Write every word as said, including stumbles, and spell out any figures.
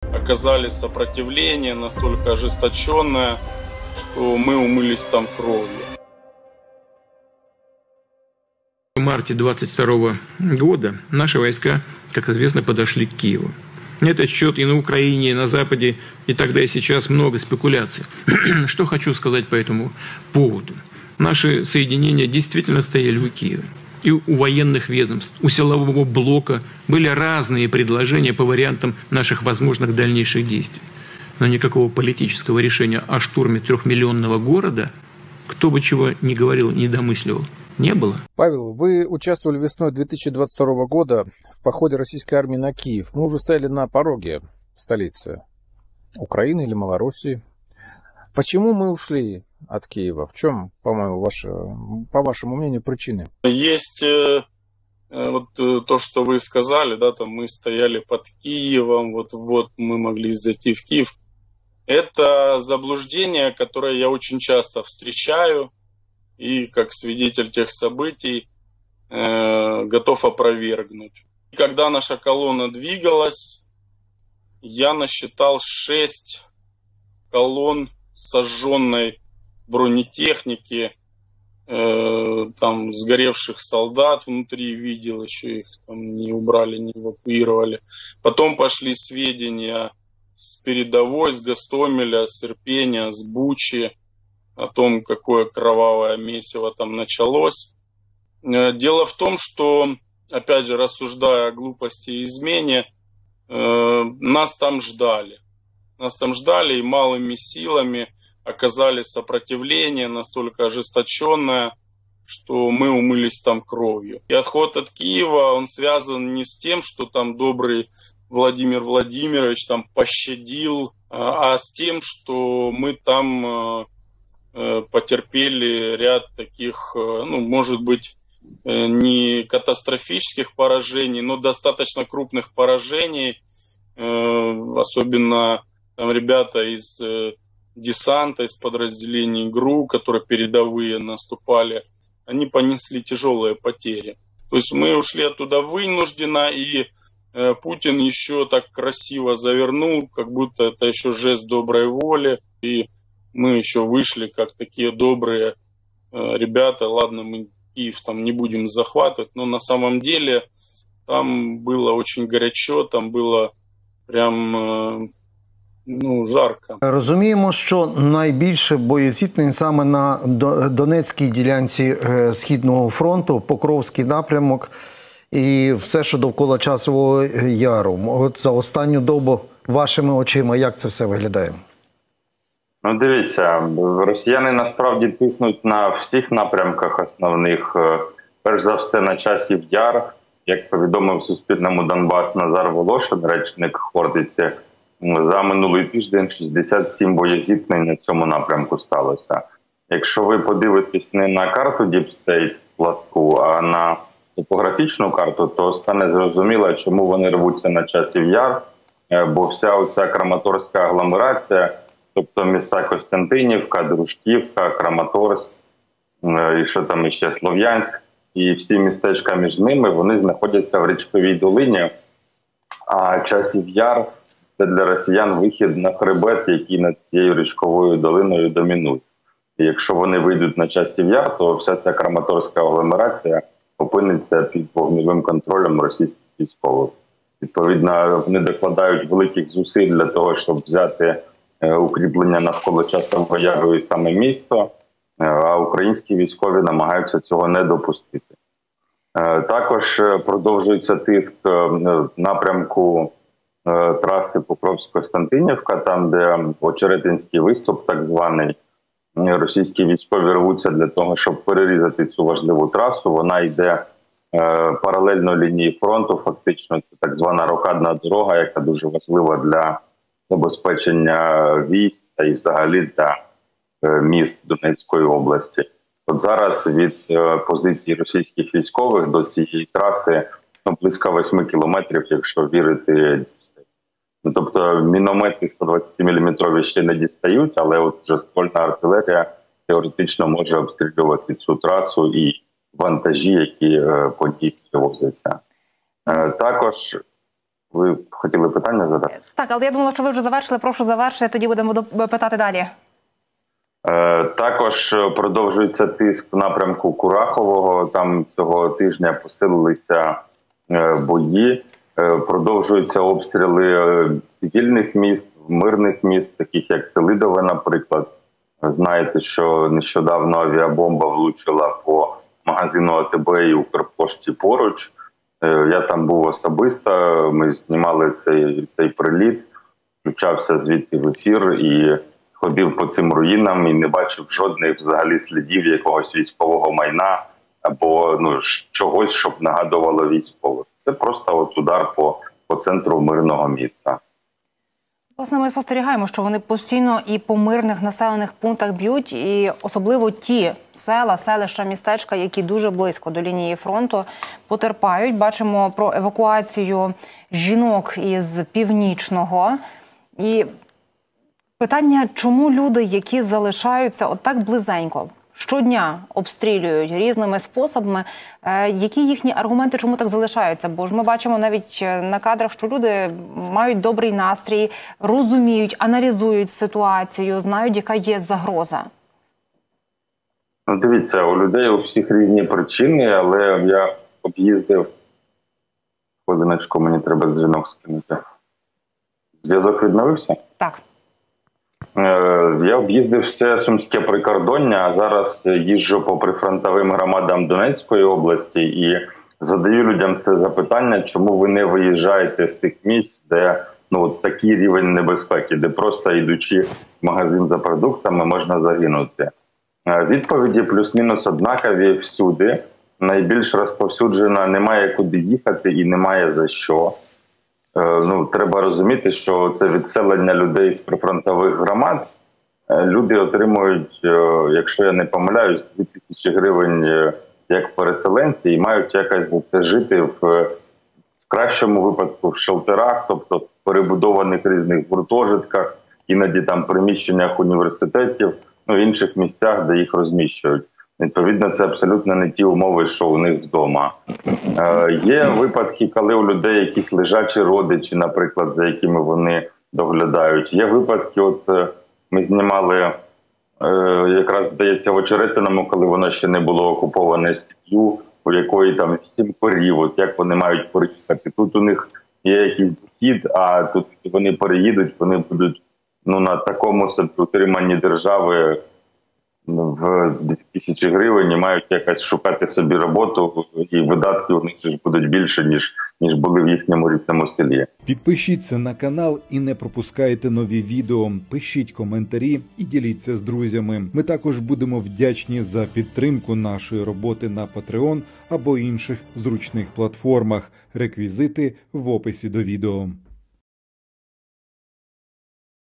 оказали сопротивление настолько ожесточенное, что мы умылись там кровью. В марте двадцать второго года наши войска, как известно, подошли к Киеву. На этот счет и на Украине, и на Западе, и тогда, и сейчас много спекуляций. Что хочу сказать по этому поводу. Наши соединения действительно стояли у Киева. И у военных ведомств, у силового блока были разные предложения по вариантам наших возможных дальнейших действий. Но никакого политического решения о штурме трехмиллионного города, кто бы чего ни говорил, ни домысливал, не было. Павел, вы участвовали весной две тысячи двадцать второго года в походе российской армии на Киев. Мы уже стояли на пороге столицы Украины или Малороссии. Почему мы ушли от Киева? В чем, по-моему, ваше, по вашему мнению, причины? Есть э, вот э, то, что вы сказали, да, там мы стояли под Киевом, вот, вот мы могли зайти в Киев. Это заблуждение, которое я очень часто встречаю и как свидетель тех событий э, готов опровергнуть. Когда наша колонна двигалась, я насчитал шесть колонн сожженной бронетехники, э, там сгоревших солдат внутри видел, еще их там не убрали, не эвакуировали. Потом пошли сведения с передовой, с Гостомеля, с Ирпеня, с Бучи, о том, какое кровавое месиво там началось. Э, дело в том, что, опять же, рассуждая о глупости и измене, э, нас там ждали. Нас там ждали и малыми силами оказали сопротивление настолько ожесточенное, что мы умылись там кровью. И отход от Киева, он связан не с тем, что там добрый Владимир Владимирович там пощадил, а с тем, что мы там потерпели ряд таких, ну, может быть, не катастрофических поражений, но достаточно крупных поражений, особенно там ребята из десанта, из подразделений ГРУ, которые передовые наступали, они понесли тяжелые потери. То есть мы ушли оттуда вынужденно, и э, Путин еще так красиво завернул, как будто это еще жест доброй воли, и мы еще вышли как такие добрые э, ребята. Ладно, мы Киев там не будем захватывать, но на самом деле там было очень горячо, там было прям... Э, Ну, жарко. Розуміємо, що найбільше боєзіткнень саме на Донецькій ділянці Східного фронту, Покровський напрямок і все, що довкола Часового Яру. От за останню добу вашими очима, як це все виглядає? Ну, дивіться, росіяни насправді тиснуть на всіх напрямках основних. Перш за все на Часів Яр, як повідомив Суспільному Донбас Назар Волошин, речник Хортиці, за минулий тиждень шістдесят сім боєзіткнень на цьому напрямку сталося. Якщо ви подивитесь не на карту Deep State пласку, а на топографічну карту, то стане зрозуміло, чому вони рвуться на Часів Яр, бо вся оця Краматорська агломерація, тобто міста Костянтинівка, Дружківка, Краматорськ, і що там іще, Слов'янськ, і всі містечка між ними, вони знаходяться в річковій долині, а Часів Яр – це для росіян вихід на хребет, який над цією річковою долиною домінує. І якщо вони вийдуть на Часів Яр, то вся ця Краматорська агломерація опиниться під вогневим контролем російських військових. Відповідно, вони докладають великих зусиль для того, щоб взяти укріплення навколо Часового Яру і саме місто, а українські військові намагаються цього не допустити. Також продовжується тиск в напрямку траси Покровськ-Костянтинівка, там, де Очеретинський виступ, так званий, російські військові рвуться для того, щоб перерізати цю важливу трасу. Вона йде е, паралельно лінії фронту, фактично, це так звана рокадна дорога, яка дуже важлива для забезпечення військ та і взагалі для е, міст Донецької області. От зараз від е, позицій російських військових до цієї траси ну, близько восьми кілометрів, якщо вірити. Ну, тобто міномети сто двадцятиміліметрові ще не дістають, але от вже ствольна артилерія теоретично може обстрілювати цю трасу і вантажі, які е, по ній привозяться. Е, також Ви хотіли питання задати? Так, але я думала, що ви вже завершили. Прошу завершити, тоді будемо питати далі. Е, також продовжується тиск в напрямку Курахового. Там цього тижня посилилися е, бої. Е, продовжуються обстріли цивільних міст, мирних міст, таких як Селидове, наприклад. Знаєте, що нещодавно авіабомба влучила по магазину А Те Бе і Укрпошті поруч. Я там був особисто, ми знімали цей, цей приліт, включався звідти в ефір і ходив по цим руїнам і не бачив жодних взагалі слідів якогось військового майна або ну, чогось, щоб нагадувало військових. Це просто от удар по, по центру мирного міста. Власне, ми спостерігаємо, що вони постійно і по мирних населених пунктах б'ють, і особливо ті села, селища, містечка, які дуже близько до лінії фронту, потерпають. Бачимо про евакуацію жінок із Північного. І питання, чому люди, які залишаються отак близенько, щодня обстрілюють різними способами, які їхні аргументи, чому так залишаються? Бо ж ми бачимо навіть на кадрах, що люди мають добрий настрій, розуміють, аналізують ситуацію, знають, яка є загроза. Ну, дивіться, у людей у всіх різні причини, але я об'їздив... Хвилиночку, мені треба дзвінок скинути. Зв'язок відновився? Так. Я об'їздив все Сумське прикордоння, а зараз їжджу по прифронтовим громадам Донецької області і задаю людям це запитання, чому ви не виїжджаєте з тих місць, де ну, такий рівень небезпеки, де просто йдучи в магазин за продуктами можна загинути. Відповіді плюс-мінус однакові всюди. Найбільш розповсюджена: немає куди їхати і немає за що. Ну, треба розуміти, що це відселення людей з прифронтових громад. Люди отримують, якщо я не помиляюсь, дві тисячі гривень як переселенці і мають якось за це жити в, в кращому випадку в шелтерах, тобто в перебудованих різних гуртожитках, іноді там приміщеннях університетів, ну, в інших місцях, де їх розміщують. Відповідно, це абсолютно не ті умови, що у них вдома. Е, є випадки, коли у людей якісь лежачі родичі, наприклад, за якими вони доглядають. Є випадки, от е, ми знімали е, якраз, здається, в Очеретиному, коли воно ще не було окуповане, сім'ю, у якої там сім корів, от як вони мають переїхати. Тут у них є якийсь дохід, а тут вони переїдуть, вони будуть ну, на такому собі утриманні держави в дві тисячі гривень і мають якось шукати собі роботу, і видатки у них ж будуть більше, ніж, ніж були в їхньому рідному селі. Підпишіться на канал і не пропускайте нові відео. Пишіть коментарі і діліться з друзями. Ми також будемо вдячні за підтримку нашої роботи на Patreon або інших зручних платформах. Реквізити в описі до відео.